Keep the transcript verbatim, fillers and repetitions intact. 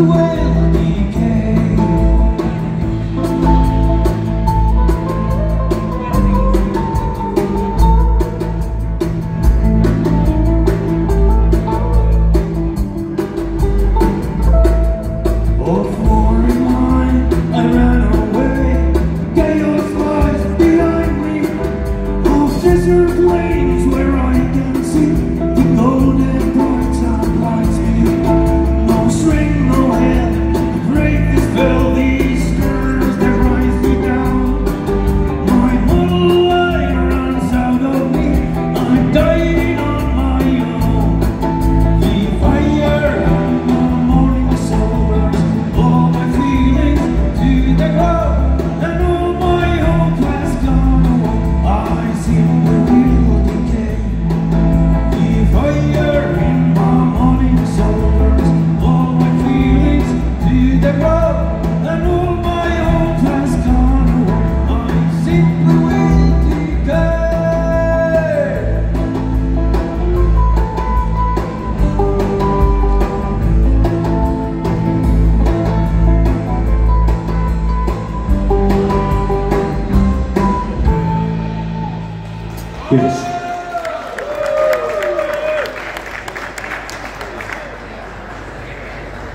will decay. Oh, for in mine, I ran away. Chaos lies behind me. Of desert plains where I can see the golden bright sun lights me. No string, no head, the greatest fell these stars that rise me down. My model light runs out of me. I'm dying on my own. The fire in the morning sobers all my feelings to the ground, and all my hope has gone away. I see the will decay. The fire in my morning sobers all my feelings to the ground, and all my hope has gone away. I see the will decay. Yes.